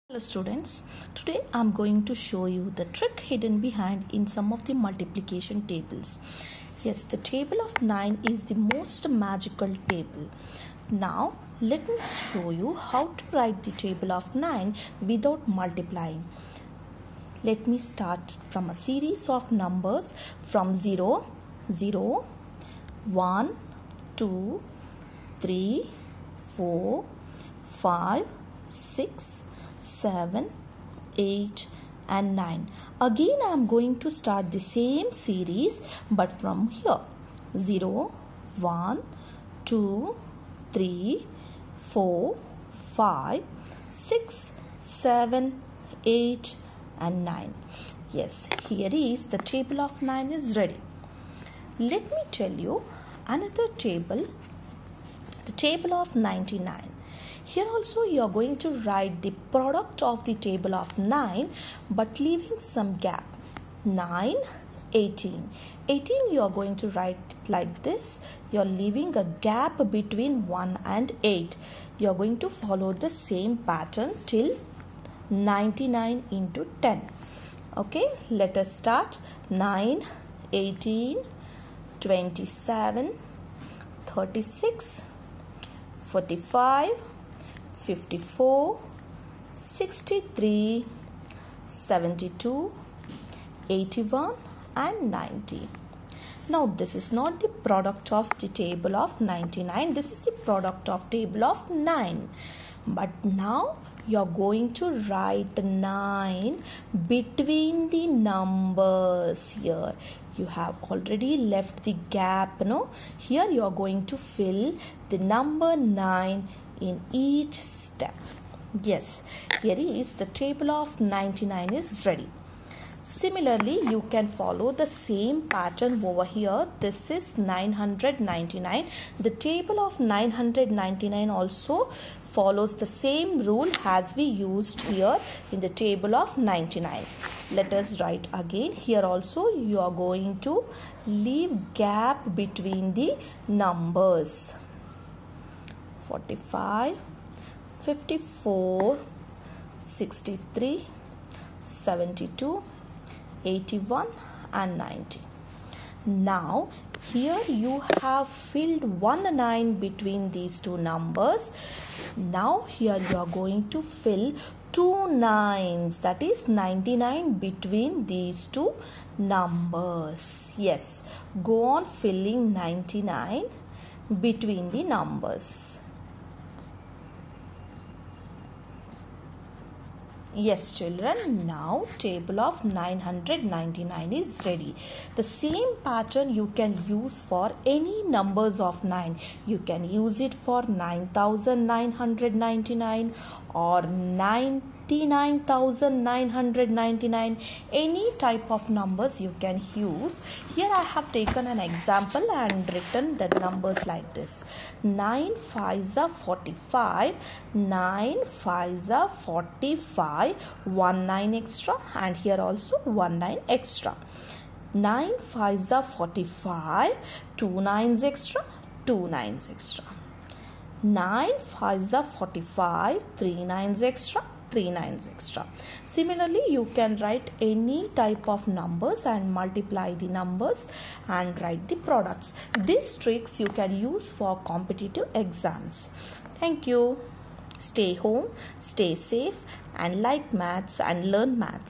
Hello students, today I am going to show you the trick hidden behind in some of the multiplication tables. Yes, the table of 9 is the most magical table. Now let me show you how to write the table of 9 without multiplying. Let me start from a series of numbers from 0, 0, 1, 2, 3, 4, 5, 6, 7, 8 and 9. Again I am going to start the same series but from here 0, 1, 2, 3, 4, 5, 6, 7, 8 and 9. Yes, here is the table of 9 is ready. Let me tell you another table, the table of 99. Here also you are going to write the product of the table of 9 but leaving some gap. 9, 18. 18 you are going to write like this. You are leaving a gap between 1 and 8. You are going to follow the same pattern till 99 into 10. Okay, let us start. 9, 18, 27, 36, 45, 54, 63, 72, 81 and 90. Now this is not the product of the table of 99. This is the product of table of 9. But now you are going to write 9 between the numbers here. You have already left the gap, no? Here you are going to fill the number 9 in each step. Yes, here is the table of 99 is ready. Similarly, you can follow the same pattern over here. This is 999. The table of 999 also follows the same rule as we used here in the table of 99. Let us write again. Here also you are going to leave gap between the numbers. 45, 54, 63, 72, 81 and 90. Now here you have filled one 9 between these two numbers. Now here you are going to fill two 9s, that is 99 between these two numbers. Yes, go on filling 99 between the numbers. Yes children, now table of 999 is ready. The same pattern you can use for any numbers of 9. You can use it for 9999 or 99,999. Any type of numbers you can use. Here I have taken an example and written the numbers like this. 9 5s are 45, 9 5s are 45, 1 9 extra and here also 1 9 extra. 9 5s are 45, 2 9s extra, 2 9s extra. 9 5s are 45, 3 9s extra, 3 9s extra. Similarly, you can write any type of numbers and multiply the numbers and write the products. These tricks you can use for competitive exams. Thank you. Stay home, stay safe and like maths and learn maths.